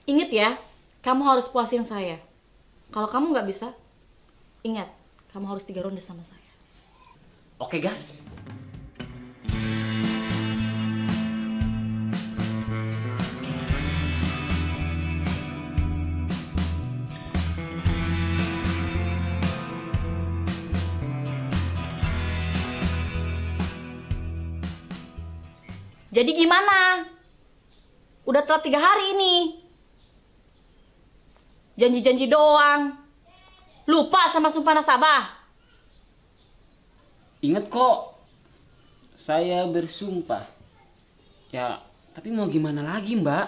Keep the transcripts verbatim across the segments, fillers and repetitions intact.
Ingat ya, kamu harus puasin saya. Kalau kamu nggak bisa, ingat, kamu harus tiga ronde sama saya. Oke, gas. Jadi gimana? Udah telat tiga hari ini. Janji-janji doang. Lupa sama sumpah nasabah. Ingat kok, saya bersumpah. Ya, tapi mau gimana lagi, Mbak?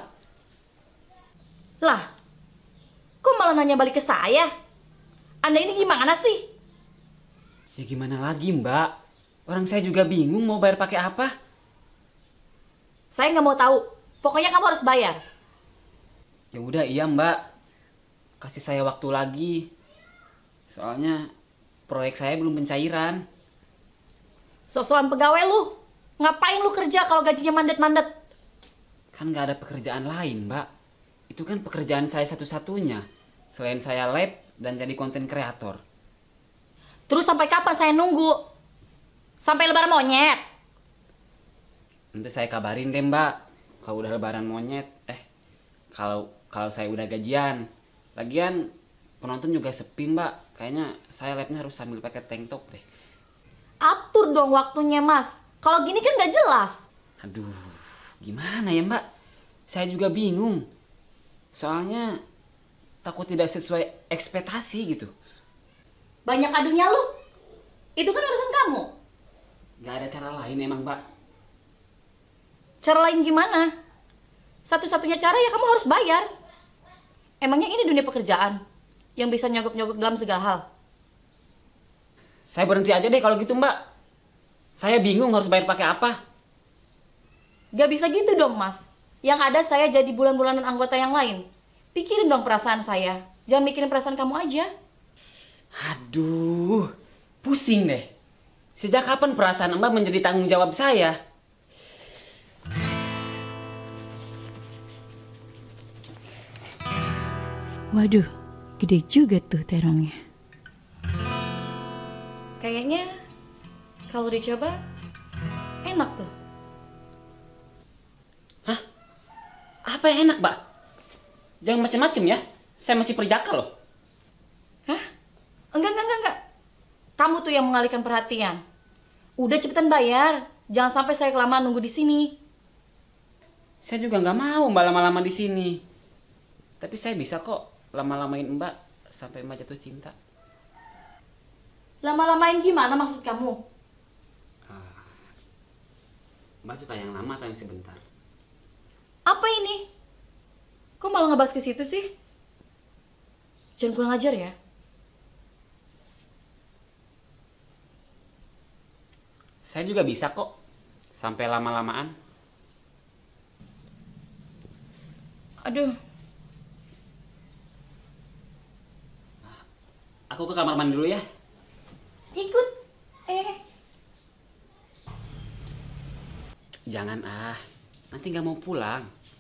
Lah, kok malah nanya balik ke saya? Anda ini gimana sih? Ya gimana lagi, Mbak? Orang saya juga bingung mau bayar pakai apa. Saya nggak mau tahu. Pokoknya kamu harus bayar. Ya udah, iya, Mbak. Kasih saya waktu lagi. Soalnya proyek saya belum pencairan. So-soan pegawai lu. Ngapain lu kerja kalau gajinya mandet-mandet? Kan nggak ada pekerjaan lain, Mbak. Itu kan pekerjaan saya satu-satunya. Selain saya lab dan jadi konten kreator. Terus sampai kapan saya nunggu? Sampai lebaran monyet? Nanti saya kabarin deh, Mbak. Kalau udah lebaran monyet. Eh, kalau kalau saya udah gajian. Lagian penonton juga sepi, Mbak. Kayaknya saya labnya harus sambil pakai tank top deh. Atur dong waktunya, Mas. Kalau gini kan nggak jelas. Aduh, gimana ya, Mbak? Saya juga bingung. Soalnya takut tidak sesuai ekspektasi gitu. Banyak adunya lu. Itu kan urusan kamu. Gak ada cara lain emang, Mbak. Cara lain gimana? Satu-satunya cara ya kamu harus bayar. Emangnya ini dunia pekerjaan yang bisa nyogok-nyogok dalam segala hal? Saya berhenti aja deh kalau gitu, Mbak. Saya bingung harus bayar pakai apa. Gak bisa gitu dong, Mas. Yang ada saya jadi bulan-bulanan anggota yang lain. Pikirin dong perasaan saya. Jangan mikirin perasaan kamu aja. Aduh, pusing deh. Sejak kapan perasaan Mbak menjadi tanggung jawab saya? Waduh, gede juga tuh terongnya. Kayaknya kalau dicoba enak tuh. Hah? Apa yang enak, Mbak? Jangan macem-macem ya. Saya masih perjaka loh. Hah? Enggak, enggak, enggak, enggak. Kamu tuh yang mengalihkan perhatian. Udah cepetan bayar. Jangan sampai saya kelamaan nunggu di sini. Saya juga nggak mau Mbak lama-lama di sini. Tapi saya bisa kok lama-lamain Mbak sampai Mbak jatuh cinta. Lama-lamain gimana maksud kamu? Mbak suka yang lama atau yang sebentar? Apa ini? Kok malah ngebahas ke situ sih? Jangan kurang ajar ya. Saya juga bisa kok sampai lama-lamaan. Aduh. Aku ke kamar mandi dulu ya. Ikut. Eh. Jangan ah, nanti nggak mau pulang.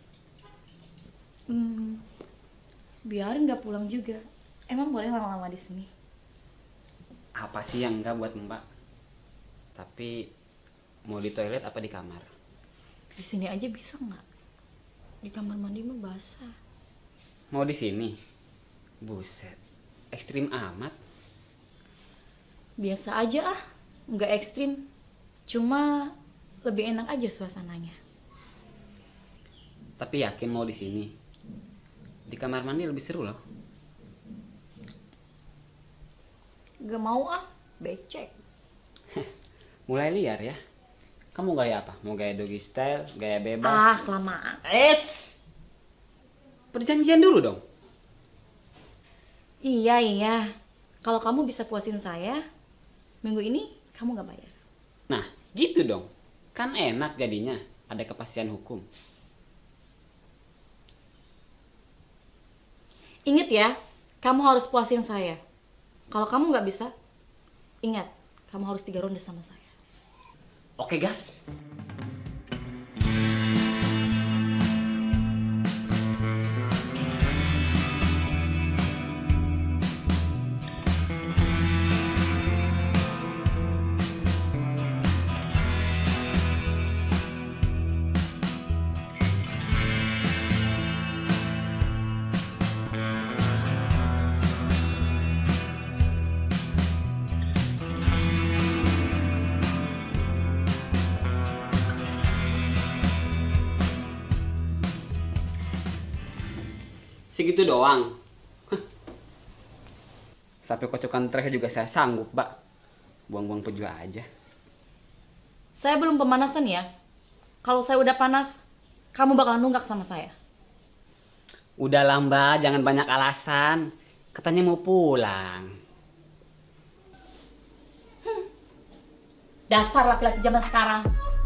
Hmm, biarin nggak pulang juga. Emang boleh lama-lama di sini? Apa sih yang enggak buat Mbak? Tapi mau di toilet apa di kamar? Di sini aja bisa nggak? Di kamar mandi mah basah. Mau di sini? Buset, ekstrim amat. Biasa aja ah, nggak ekstrim. Cuma lebih enak aja suasananya. Tapi yakin mau di sini? Di kamar mandi lebih seru loh. Gak mau ah, becek. Mulai liar ya. Kamu gaya apa? Mau gaya doggy style, gaya bebas? Ah, kelamaan. Eits! Perjanjian dulu dong. Iya, iya. Kalau kamu bisa puasin saya, minggu ini kamu gak bayar. Nah, gitu dong. Kan enak jadinya. Ada kepastian hukum. Ingat ya, kamu harus puasin saya. Kalau kamu nggak bisa, ingat, kamu harus tiga ronde sama saya. Oke, gas. Segitu doang. Sampai kocokan terakhir juga saya sanggup, Mbak. Buang-buang pejuah aja. Saya belum pemanasan ya. Kalau saya udah panas, kamu bakalan nunggak sama saya. Udahlah Mbak, jangan banyak alasan. Katanya mau pulang. Hmm. Dasar laki-laki zaman sekarang.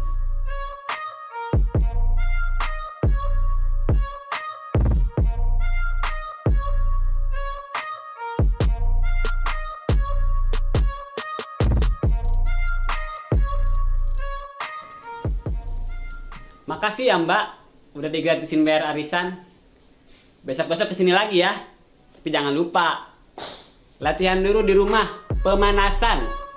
Makasih ya Mbak, udah digratisin bayar arisan. Besok-besok kesini lagi ya. Tapi jangan lupa, latihan dulu di rumah, pemanasan.